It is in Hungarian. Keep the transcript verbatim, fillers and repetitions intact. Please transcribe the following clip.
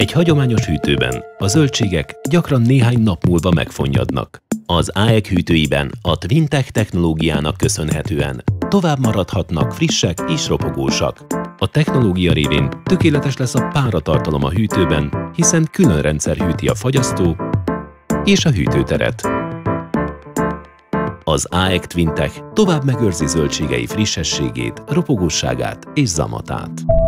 Egy hagyományos hűtőben a zöldségek gyakran néhány nap múlva megfonnyadnak. Az á e gé hűtőiben a Twintech technológiának köszönhetően tovább maradhatnak frissek és ropogósak. A technológia révén tökéletes lesz a páratartalom a hűtőben, hiszen külön rendszer hűti a fagyasztó és a hűtőteret. Az á e gé Twintech tovább megőrzi zöldségei frissességét, ropogóságát és zamatát.